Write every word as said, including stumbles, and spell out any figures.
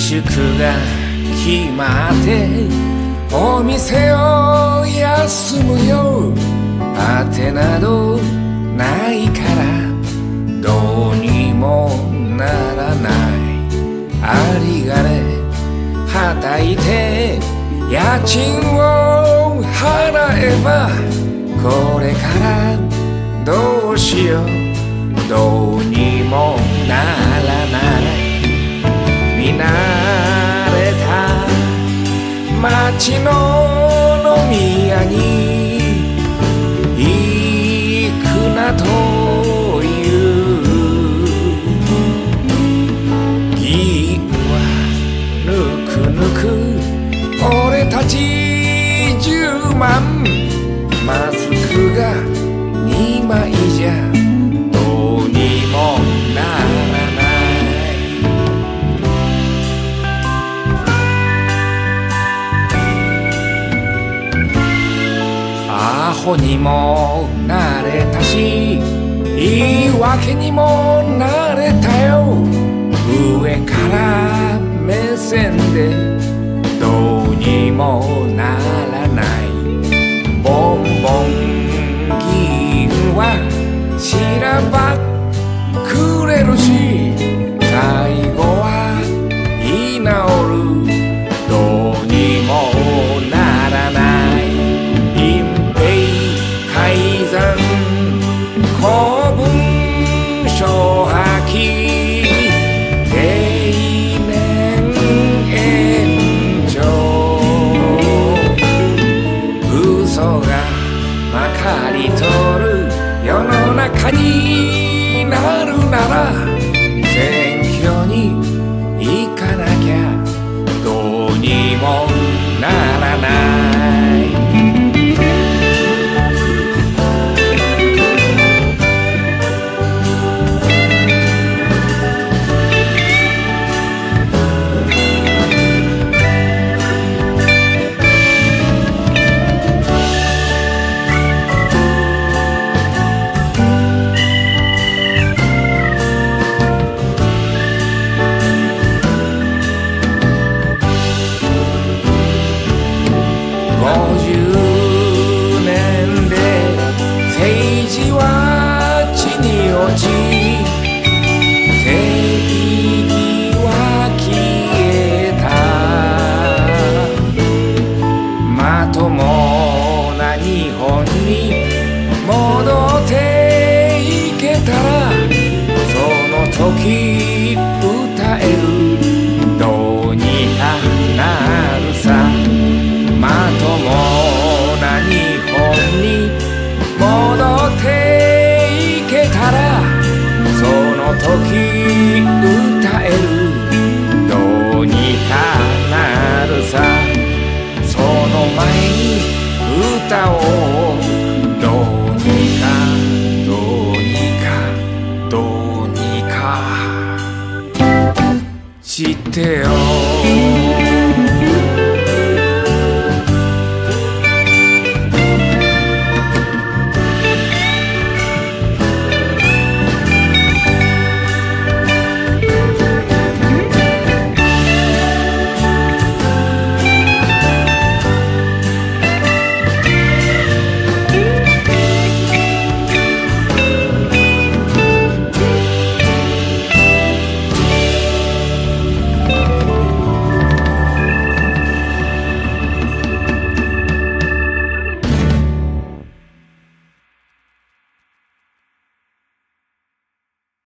宿が決まってお店を休むよ。あてなどないからどうにもならない。ありがねはたいて家賃を払えばこれからどうしようどうにもならない。見慣れた街の飲み屋に行くなという議員はぬくぬく俺たちじゅうまんマスクがにまいじゃどうにもならない。アホにもなれたし言い訳にもなれたよ。上から目線でどうにもならない。ボンボン議員はしらばっくれるし最後は居直るどうにもならない。隠蔽改ざん公文書破棄定年延長嘘がまかり通る世の中になるなら選挙に行かなきゃどうにもならない。ごじゅうねんで政治は地に落ち正義は消えた。まともな日本に戻っていけたらその時歌えるどうにかなるさ。まともな日本に戻っていけたらその時歌えるどうにかなるさ。その前に歌おうどうにかどうにかどうにか知ってよ。